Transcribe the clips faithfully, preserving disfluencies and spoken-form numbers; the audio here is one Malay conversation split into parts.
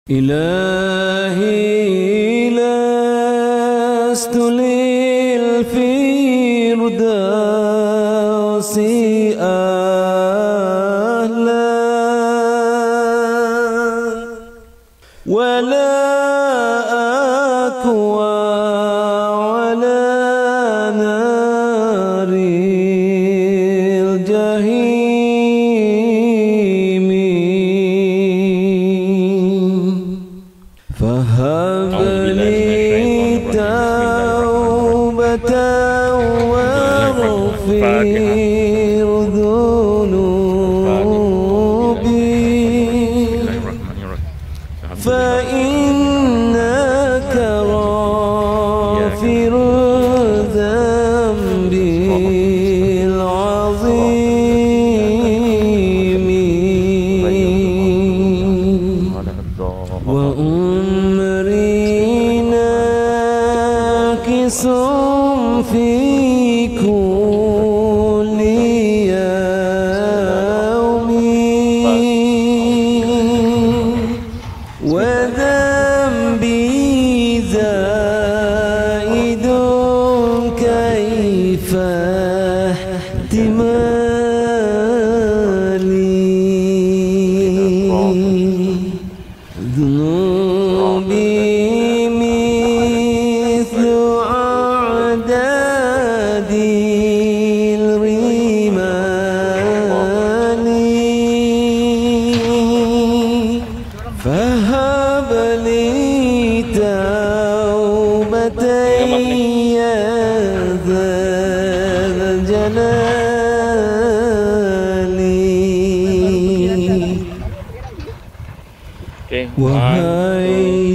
إلهي لست للفردوس أهلا ولا أكوى على نار الجحيم فهب لي توبة واغفر ذنوبي فإنك غافر الذنب العظيم وأمري ناكس في كل يوم وذنبي زائد كيف احتمالي ذنوبي مثل أعداد الرمال فهب لي توبتي يا ذا الجلال wahai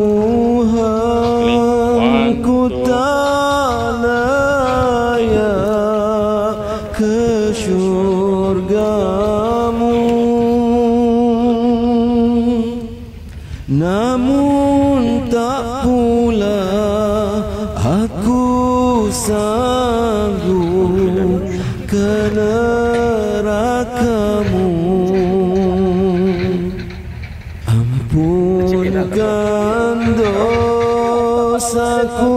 Tuhanku tak layak ke syurgamu, namun tak pula aku sanggup ke nerakamu. Ampunkan dosaku,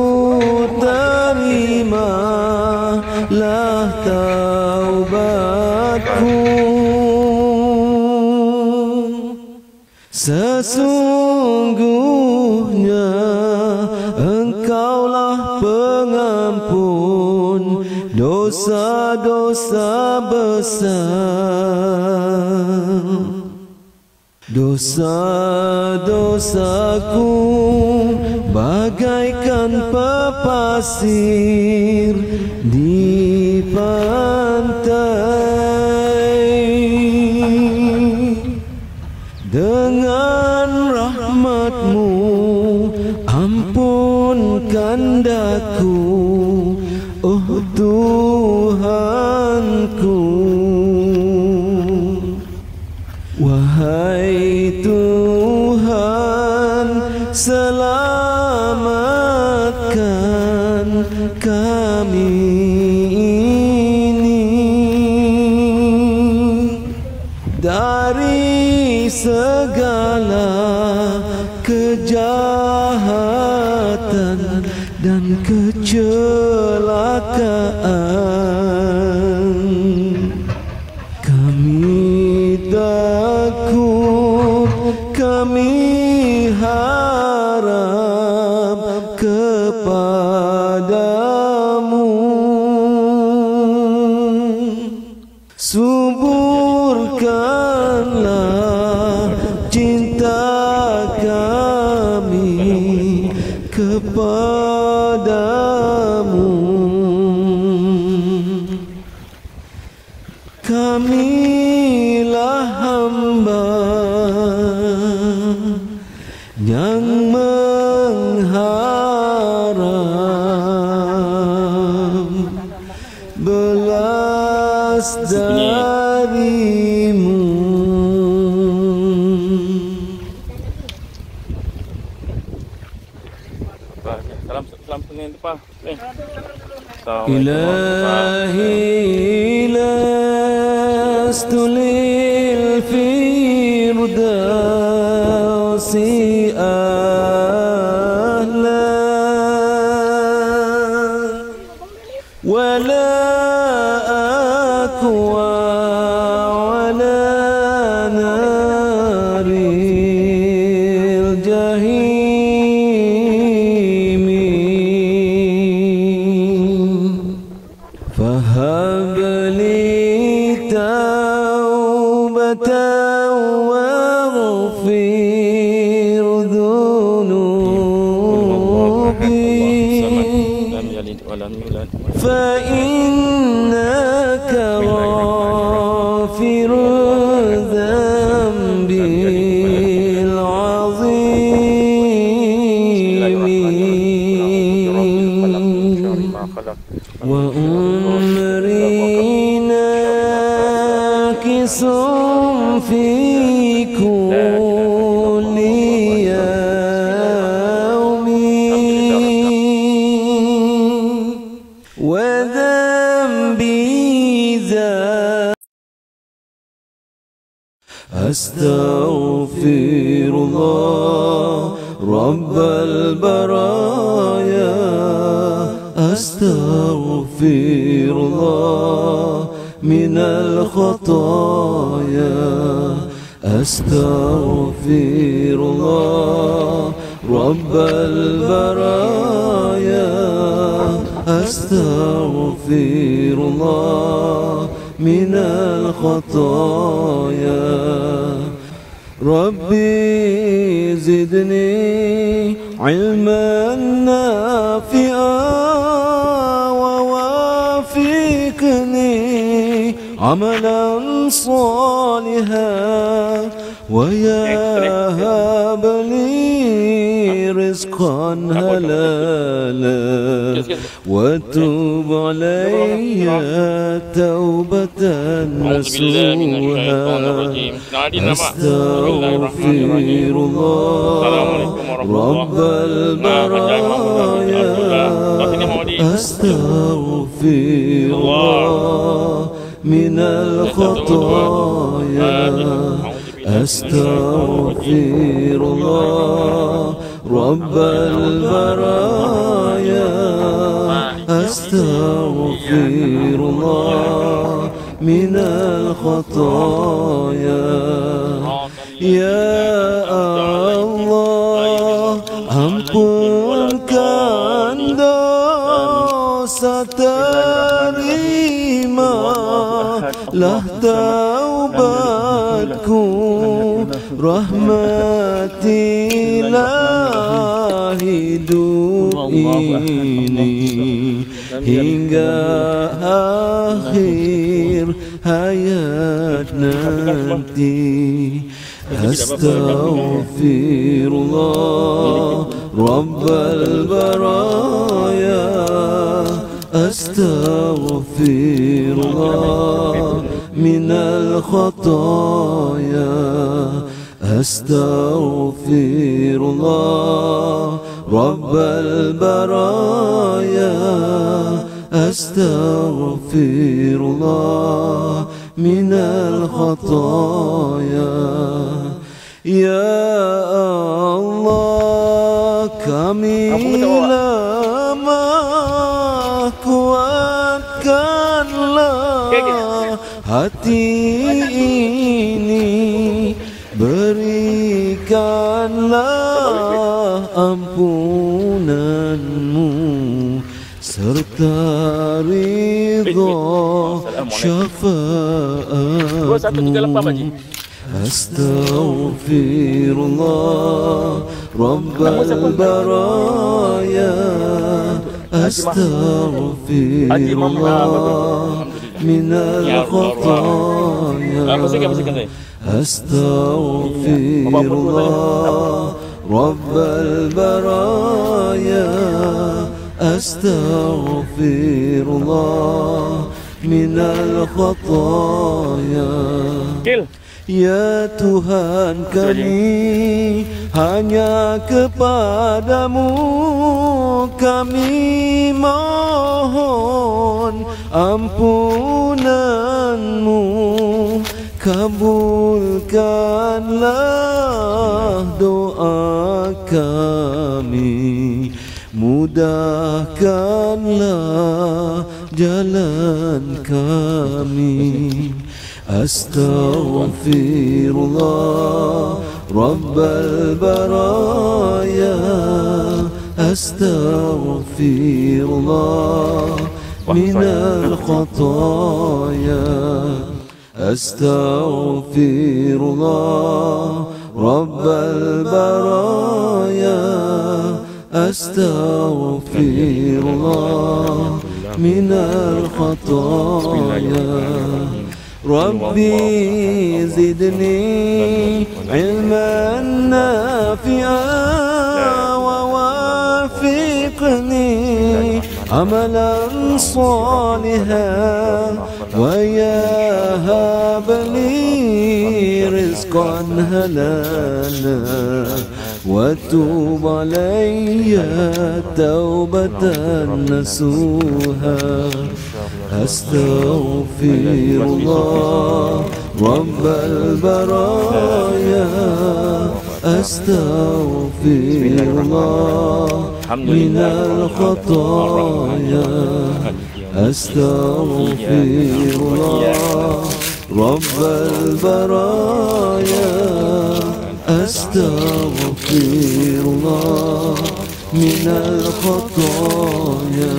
terimalah taubatku. Sesungguhnya Engkaulah pengampun dosa-dosa besar. Dosa-dosaku bagaikan pepasir di pantai. Dengan rahmat-Mu ampunkan daku, oh Tuhanku. Wahai Tuhan, selamatkan kami ini dari segala kejahatan dan kecelakaan. Kami takut, kami harap kepadamu. Suburkanlah cinta kami kepadamu. Kamilah hamba yang mengharap belas darimu. Salam salam Senin depan. Ilahi lastu lil الفردوس أهلا ولا أكوى ولا نار الجحيم فهب لي توبة واغفر ذنوبي فإنك غافر الذنب العظيم وأمري ناكس في كل يوم وذنبي زاد أستغفر الله رب البرايا أستغفر الله من الخطايا أستغفر الله رب البرايا أستغفر الله من الخطايا ربي زدني علما نافعا ووافقني عملا صالحا ويهب لي رزقا حلالا وتوب علي توبة نصوحا أستغفر الله رب البرايا أستغفر الله من الخطايا أستغفر الله رب البرايا أستغفر الله من الخطايا يا الله ampunkan dosa terima lah taubatku rahmatilah hidup ini hingga akhir hayat nanti Astaghfirullah Rabbal baraya Astaghfirullah minal khataya Astaghfirullah Rabbal baraya Astaghfirullah minal khataya. Ya Allah, kami lemah, kuatkanlah hati ini, berikanlah ampunanmu serta ridha syafaatmu. Astaghfirullah Rabbal baraya Astaghfirullah minal khataya Astaghfirullah Rabbal baraya Astaghfirullah minal khataya. Ya Tuhan kami, hanya kepadamu kami mohon ampunanmu, kabulkanlah doa kami, mudahkanlah jalan kami. Astaghfirullah Rabbal baraya, astaghfirullah minal khataya. Astaghfirullah Rabbal baraya, astaghfirullah minal khataya. Rabbi zidni ilman nafi'an wa wafiqni amalan salihan wa yahab li rizqan halala wa tub alayya tawbatan nasuha. Astaghfirullah Rabbal baraya, astaghfirullah minal khataya. Astaghfirullah Rabbal baraya, astaghfirullah minal khataya.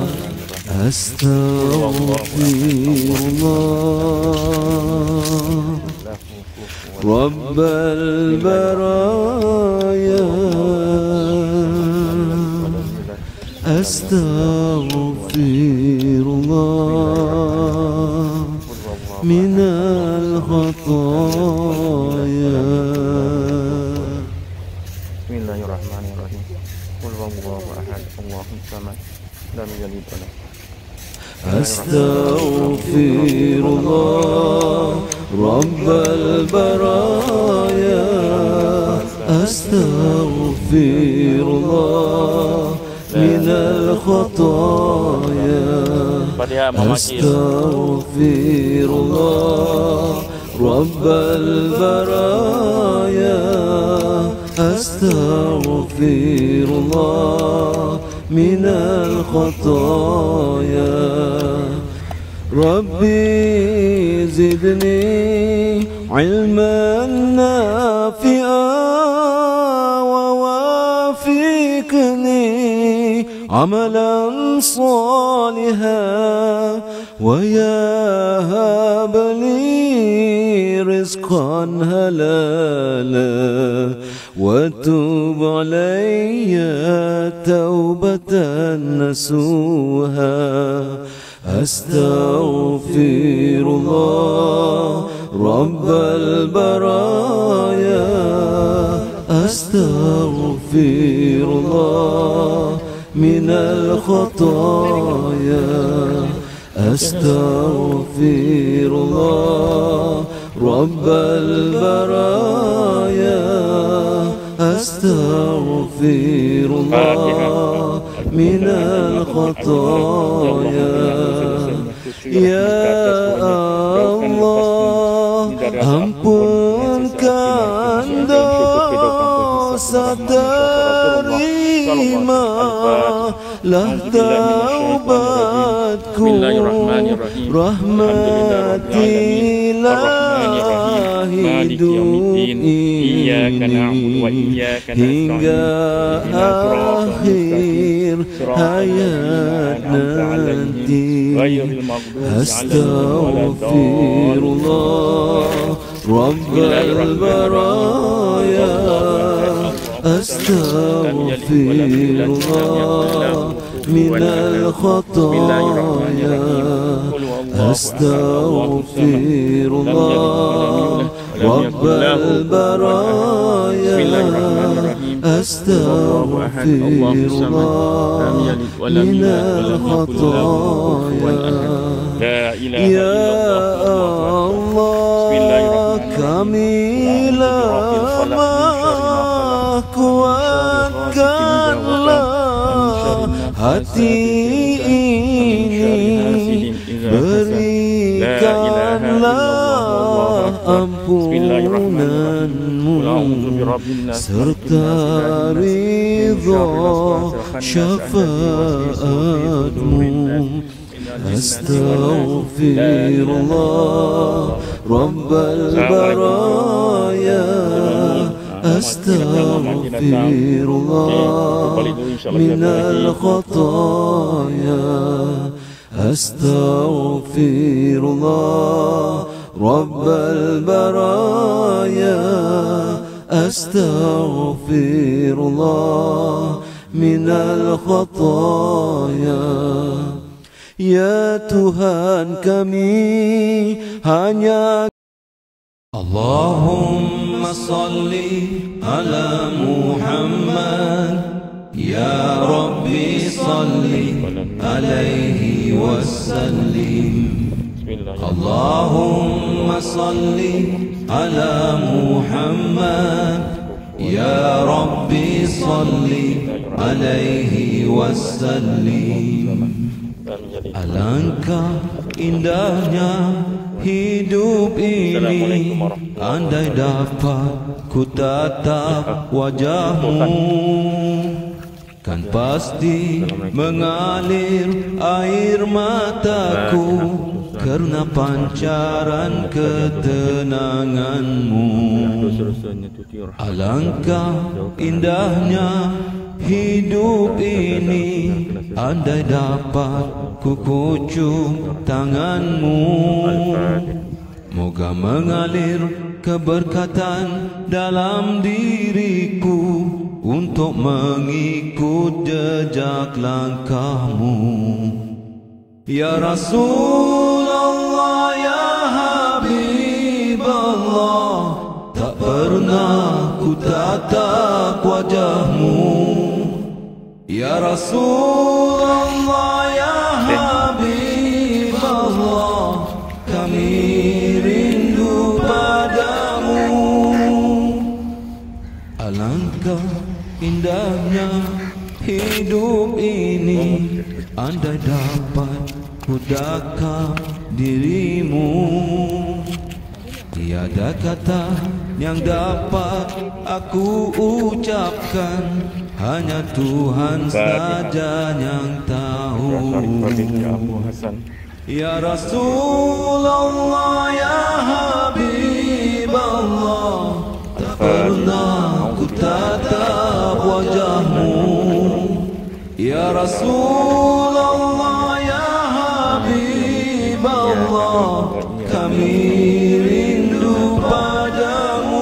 Astaghfirullah Rabbal baraya, astaghfirullah minal khataya. Bismillahirrahmanirrahim. Qul huwallahu ahad, Allahus samad, lam yalid wa lam Astaghfirullah Rabbal baraya, astaghfirullah minal khataya. Astaghfirullah Rabbal baraya, astaghfirullah minal khataya. Rabbi zidni ilman nafi'an wa wafiqni amalan salihan wa yahab li rizqan halala wa tub alayya tawbatan nasuha. Astaghfirullah Rabbal baraya, astaghfirullah minal khataya. Astaghfirullah Rabbal baraya, astaghfirullah minal khataya. Ya Allah, ampunkan dosa terima lah taubatku, rahmatilah hidup ini hingga akhir hayat nanti. Astaghfirullah Rabbal baraya, astaghfirullah minal khataya. Astaghfirullah Rabbal baraya, astaghfirullah minal khataya. Ya Allah, kami lemah, kuatkanlah hati ini, berikanlah ampunanmu serta ridha syafaatmu. Astaghfirullah Rabbal baraya, astaghfirullah minal khataya, astaghfirullah Rabbal baraya, astaghfirullah minal khataya. Ya Tuhan kami hanya Allahumma salli ala Muhammad, ya Rabbi salli alaihi wasallim. Allahumma salli ala Muhammad, ya Rabbi salli alaihi wasallim. Alangkah indahnya hidup ini, andai dapat ku tatap wajahmu, kan pasti mengalir air mataku karena pancaran ketenanganmu. Alangkah indahnya hidup ini, andai dapat ku kucuk tanganmu, moga mengalir keberkatan dalam diriku untuk mengikut jejak langkahmu. Ya Rasulullah, ya Habiballah, tak pernah ku tatap wajahmu. Ya Rasulullah, ya Habiballah, kami rindu padamu. Alangkah indahnya hidup ini, andai dapat ku dakap dirimu. Tiada kata yang dapat aku ucapkan, hanya Tuhan saja yang tahu. Ya Rasulullah, ya Habiballah, tak pernah ku tatap wajahmu. Ya Rasulullah, ya Habiballah, kami rindu padamu.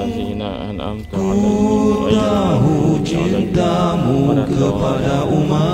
Ku tahu cintamu kepada umat